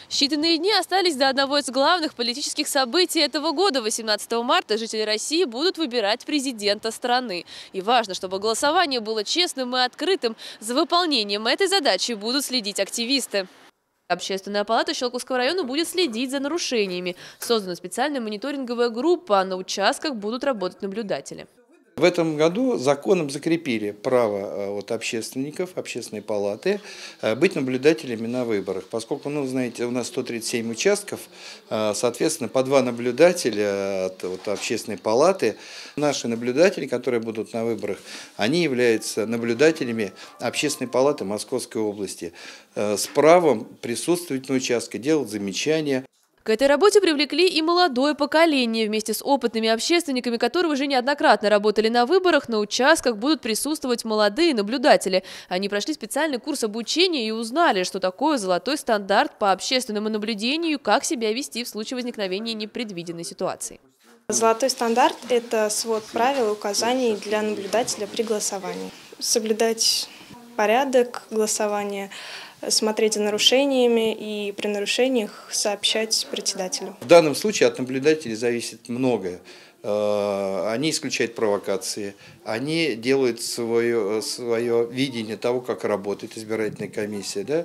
Считанные дни остались до одного из главных политических событий этого года. 18 марта жители России будут выбирать президента страны. И важно, чтобы голосование было честным и открытым. За выполнением этой задачи будут следить активисты. Общественная палата Щелковского района будет следить за нарушениями. Создана специальная мониторинговая группа, а на участках будут работать наблюдатели. В этом году законом закрепили право общественников, общественной палаты быть наблюдателями на выборах. Поскольку, знаете, у нас 137 участков, соответственно, по 2 наблюдателя от общественной палаты. Наши наблюдатели, которые будут на выборах, они являются наблюдателями общественной палаты Московской области с правом присутствовать на участке, делать замечания. К этой работе привлекли и молодое поколение. Вместе с опытными общественниками, которые уже неоднократно работали на выборах, на участках будут присутствовать молодые наблюдатели. Они прошли специальный курс обучения и узнали, что такое золотой стандарт по общественному наблюдению и как себя вести в случае возникновения непредвиденной ситуации. Золотой стандарт – это свод правил и указаний для наблюдателя при голосовании. Соблюдать порядок голосования, смотреть за нарушениями и при нарушениях сообщать председателю. В данном случае от наблюдателей зависит многое. Они исключают провокации, они делают свое видение того, как работает избирательная комиссия. Да?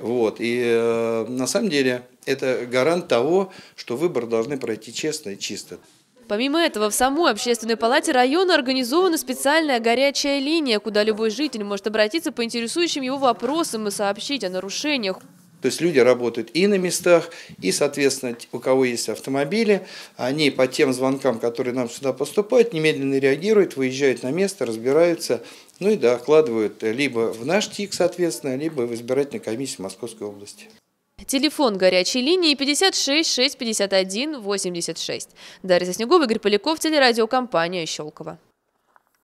И на самом деле это гарант того, что выборы должны пройти честно и чисто. Помимо этого, в самой общественной палате района организована специальная горячая линия, куда любой житель может обратиться по интересующим его вопросам и сообщить о нарушениях. То есть люди работают и на местах, и, соответственно, у кого есть автомобили, они по тем звонкам, которые нам сюда поступают, немедленно реагируют, выезжают на место, разбираются, и докладывают либо в наш ТИК, соответственно, либо в избирательной комиссии Московской области. Телефон горячей линии 56 651 86. Дарья Соснегова, Игорь Поляков, телерадиокомпания «Щелково».